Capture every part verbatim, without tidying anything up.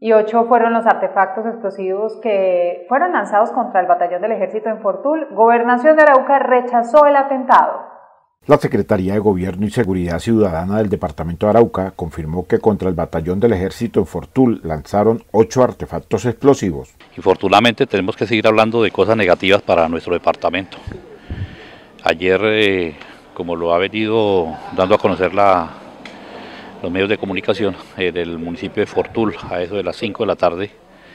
Y ocho fueron los artefactos explosivos que fueron lanzados contra el batallón del ejército en Fortul. Gobernación de Arauca rechazó el atentado. La Secretaría de Gobierno y Seguridad Ciudadana del Departamento de Arauca confirmó que contra el batallón del ejército en Fortul lanzaron ocho artefactos explosivos. Infortunadamente tenemos que seguir hablando de cosas negativas para nuestro departamento. Ayer, eh, como lo ha venido dando a conocer la, los medios de comunicación eh, del municipio de Fortul, a eso de las cinco de la tarde,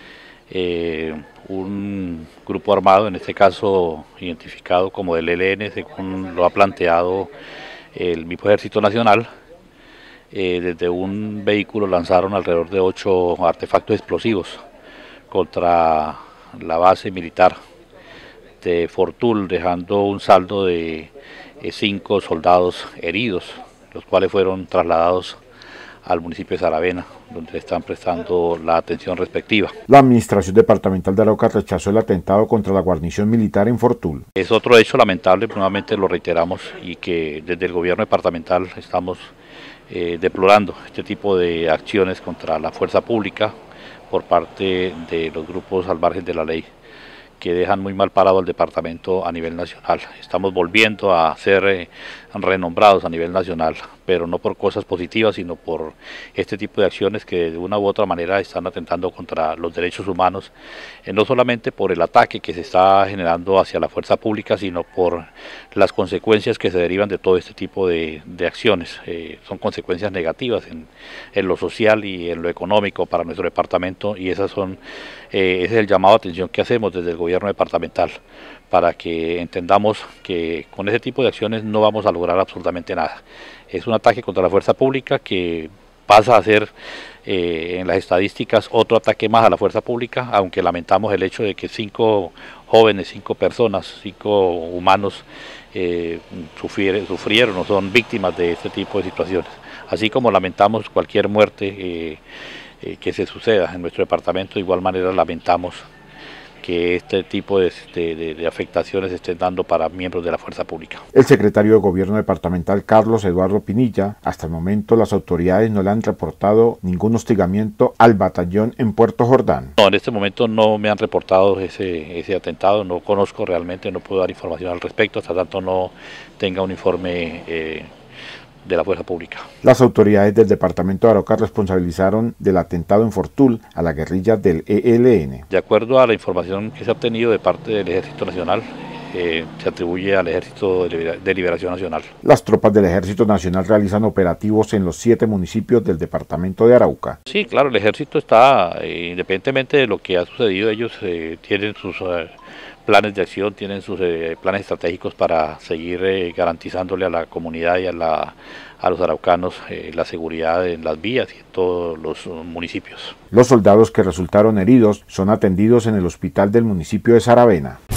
eh, un grupo armado, en este caso identificado como del E L N, según lo ha planteado el mismo Ejército Nacional, eh, desde un vehículo lanzaron alrededor de ocho artefactos explosivos contra la base militar de Fortul, dejando un saldo de eh, cinco soldados heridos, los cuales fueron trasladados al municipio de Saravena, donde están prestando la atención respectiva. La Administración Departamental de Arauca rechazó el atentado contra la guarnición militar en Fortul. Es otro hecho lamentable, nuevamente lo reiteramos, y que desde el gobierno departamental estamos eh, deplorando este tipo de acciones contra la fuerza pública por parte de los grupos al margen de la ley, que dejan muy mal parado al departamento a nivel nacional. Estamos volviendo a ser eh, renombrados a nivel nacional, pero no por cosas positivas, sino por este tipo de acciones que de una u otra manera están atentando contra los derechos humanos, eh, no solamente por el ataque que se está generando hacia la fuerza pública, sino por las consecuencias que se derivan de todo este tipo de, de acciones. Eh, son consecuencias negativas en, en lo social y en lo económico para nuestro departamento, y esas son, eh, ese es el llamado de atención que hacemos desde el gobierno departamental, para que entendamos que con ese tipo de acciones no vamos a lograr absolutamente nada. Es un ataque contra la fuerza pública que pasa a ser eh, en las estadísticas otro ataque más a la fuerza pública, aunque lamentamos el hecho de que cinco jóvenes, cinco personas, cinco humanos eh, sufrieron, sufrieron o son víctimas de este tipo de situaciones. Así como lamentamos cualquier muerte eh, eh, que se suceda en nuestro departamento, de igual manera lamentamos que este tipo de, de, de afectaciones se estén dando para miembros de la fuerza pública. El secretario de Gobierno departamental, Carlos Eduardo Pinilla, hasta el momento las autoridades no le han reportado ningún hostigamiento al batallón en Puerto Jordán. No, en este momento no me han reportado ese, ese atentado, no conozco realmente, no puedo dar información al respecto, hasta tanto no tenga un informe eh, de la fuerza pública. Las autoridades del departamento de Arauca responsabilizaron del atentado en Fortul a la guerrilla del E L N. De acuerdo a la información que se ha obtenido de parte del Ejército Nacional, eh, se atribuye al Ejército de Liberación Nacional. Las tropas del Ejército Nacional realizan operativos en los siete municipios del departamento de Arauca. Sí, claro, el Ejército está, eh, independientemente de lo que ha sucedido, ellos eh, tienen sus eh, planes de acción, tienen sus eh, planes estratégicos para seguir eh, garantizándole a la comunidad y a, la, a los araucanos eh, la seguridad en las vías y en todos los uh, municipios. Los soldados que resultaron heridos son atendidos en el hospital del municipio de Saravena.